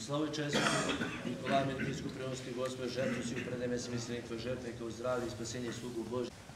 Слава и чест Николая Медицинско прenosi Господь жертву си, предаме се мислени Твоje žrtve kao zdravlje i spasenje slugu Božje.